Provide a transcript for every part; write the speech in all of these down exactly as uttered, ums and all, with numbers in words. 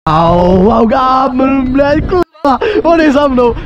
Au, au, gámr, kurva, on je za mnou.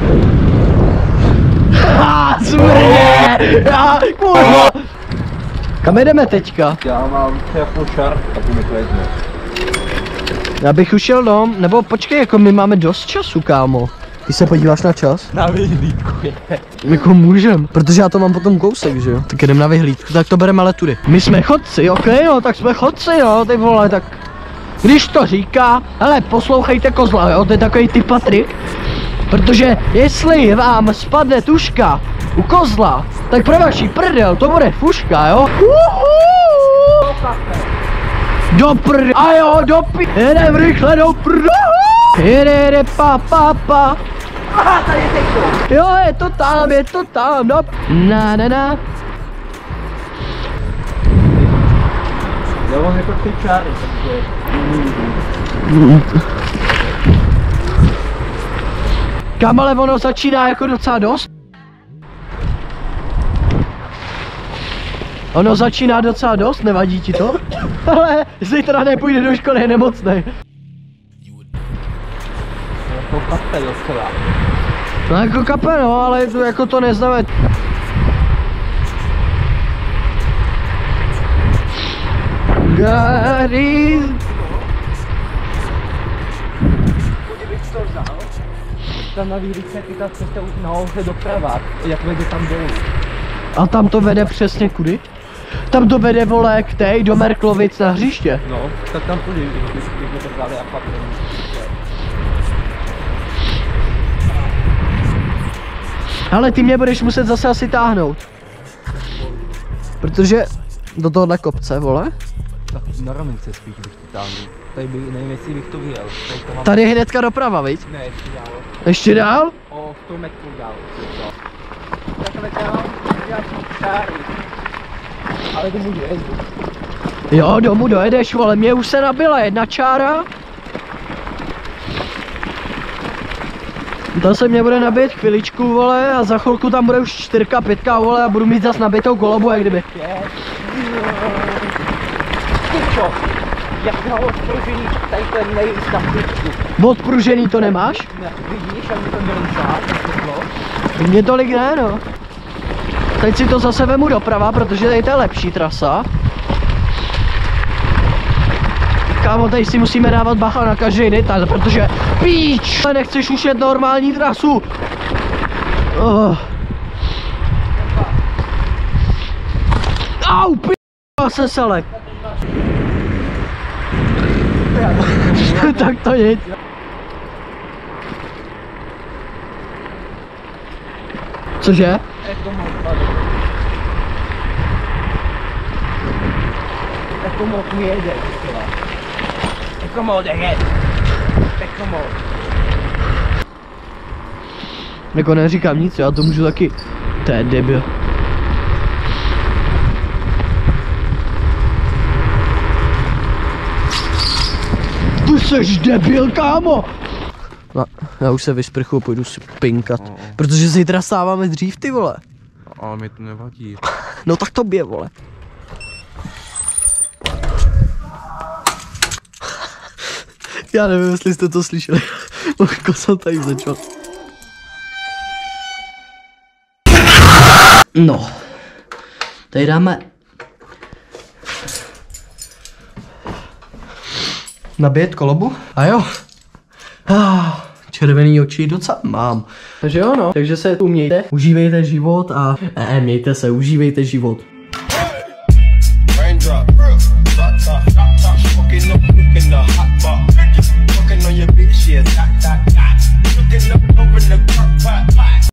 Ha, smrně, já, kurva. Kam jdeme teďka? Já mám jako šar, tak mi to jedno. Já bych už šel dom, nebo počkej, jako my máme dost času, kámo. Ty se podíváš na čas? Na vyhlídku je. Jako můžem, protože já to mám potom kousek, že jo? Tak jdem na vyhlídku, tak to bereme ale tudy. My jsme chodci, ok, no, tak jsme chodci, no, ty vole, tak... Když to říká, hele, poslouchejte kozla, jo, to je takový typ Patrik. Protože jestli vám spadne tuška u kozla, tak pro vaší prdel to bude fuška, jo? Uhu! Do prd... A jo, do pi... Jedem rychle do prd... Jede, jede, pa, pa, pa. Aha, tady je teď. Jo, je to tam, je to tam, no. Na, na, na. Já mám jako ty čáry, takže... Kam, ale ono začíná jako docela dost. Ono začíná docela dost, nevadí ti to? Ale zítra nepůjde do školy, je nemocnej. Jako kape docela. No jako kape, no, ale to, jako to neznamená. Gary. Kdybych to vzal, tam na výlice ty ta cesta nahoře doprava, jak vede tam dolů. A tam to vede přesně kudy? Tam to vede, vole, k tej, do Merklovic na hřiště. No, tak tam tudy, když jsme to právě a pak Ale ty mě budeš muset zase asi táhnout. Protože do tohohle kopce, vole. Tak na ramince spíš bych to táhnul. Tady by, nevím jestli bych to vyjel. Tady, to mám... Tady je hnedka doprava, viď? Ne, ještě dál. Ještě dál? O sto metrů dál. Takhle dál, já jsem čáry. Ale domů dojedu. Jo, domů dojedeš, vole, mě už se nabila jedna čára. To se mě bude nabít chviličku, vole, a za chvilku tam bude už čtyřka, pětka, vole, a budu mít zas nabitou kolobu, jak kdyby. Tyčo, jak na odpružení, tady to nejvíc na tyčku. Odpružený to nemáš? Ne, vidíš, jak mi to měl šát, Mně tolik ne, no. Teď si to zase vemu doprava, protože tady to je lepší trasa. Kámo, tady si musíme dávat bacha na každý detail, protože píč, nechceš už jet normální trasu. Oh. Au, píč, se selek. Tak to jeď. Cože? Jako moc mi jede, jako moc jede, jako moc. Jako neříkám nic, já to můžu taky. To je debil. Ty seš debil, kámo! No, já už se vysprchu, půjdu si pinkat, oh. Protože zítra stáváme dřív, ty vole. Ale mi to nevadí. No tak tobě, vole. Já nevím, jestli jste to slyšeli. Kosa tady začal. No. Tady dáme... Nabíjet kolobu? A jo. Ah, červený oči docela mám. Takže jo, no. Takže se umějte, užívejte život a... Ne, mějte se, užívejte život. Raindrop.